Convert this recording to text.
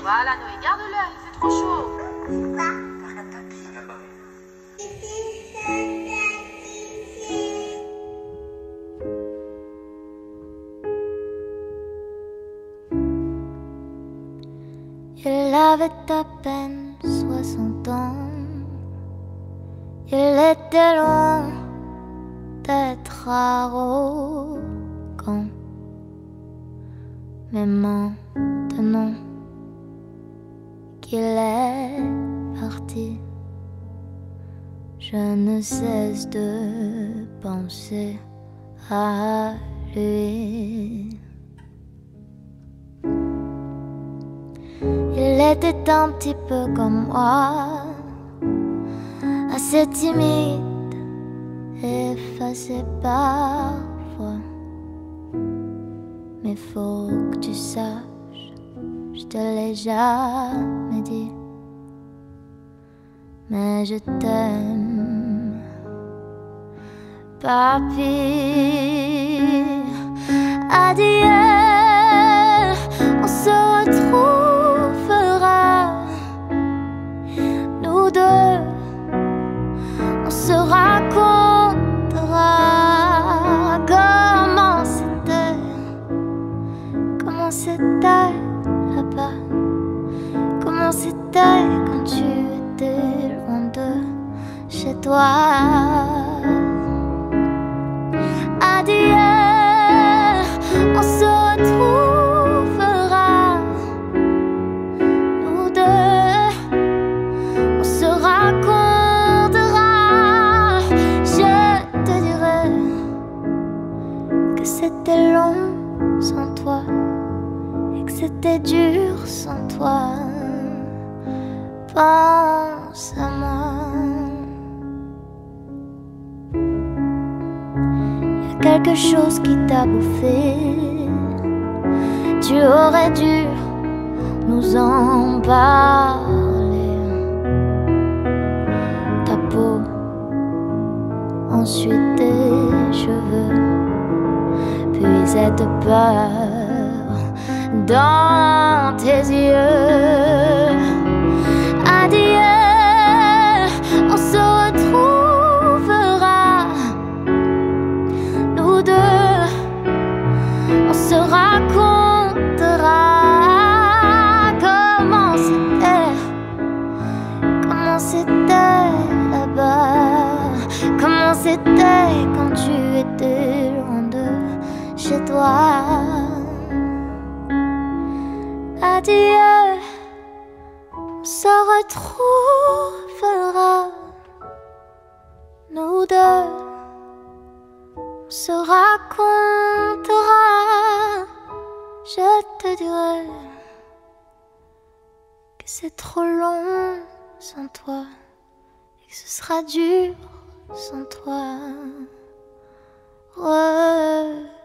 Voilà, Noé, garde-le, il fait trop chaud. Il avait à peine 60 ans. Il était loin d'être arrogant. Mais maintenant qu'il est parti, je ne cesse de penser à lui. Il était un petit peu comme moi, assez timide, effacé parfois. Mais faut que tu saches, je te l'ai jamais dit, mais je t'aime, papy. Adieu, on se retrouvera, nous deux, on se racontera comment c'était là-bas, comment c'était quand tu étais loin de chez toi. Adieu, on se retrouvera, nous deux, on se racontera. Je te dirai que c'était long sans toi et que c'était dur sans toi. Pense à moi. Quelque chose qui t'a bouffé, tu aurais dû nous en parler. Ta peau, ensuite tes cheveux, puis cette peur dans tes yeux. Adieu, on se retrouvera, nous deux, on se racontera comment c'était là-bas, comment c'était quand tu étais loin de chez toi. Adieu, on se retrouvera, nous deux, on se racontera. Je te dirai que c'est trop long sans toi et que ce sera dur sans toi.